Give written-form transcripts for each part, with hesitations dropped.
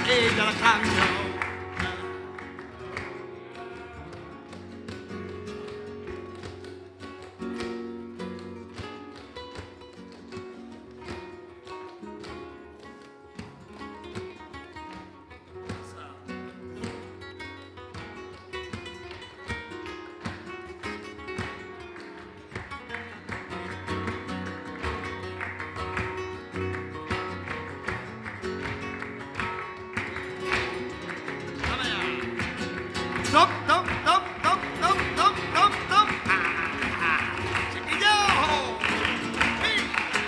ella la cambio. Top, top, top, top, top, top, top, top. Chiquillo. Sí.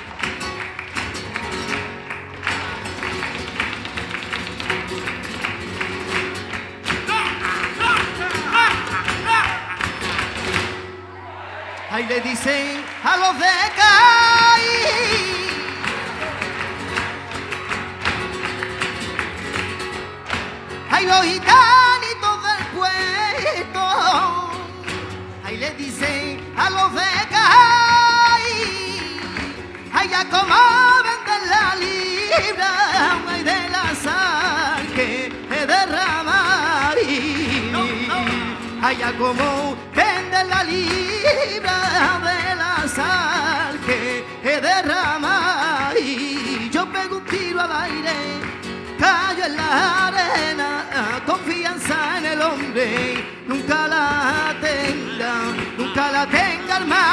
Ahí le dicen a los de Cádiz, ay, los gitanitos del puerto, ahí le dicen a los de Cádiz, ay, ya como venden la libra, ay, de la sal que derrama, ay, ya como venden la libra de la sal que derrama, y yo pego un tiro al aire, callo en la arena, confianza en el hombre, nunca la tenga el mar.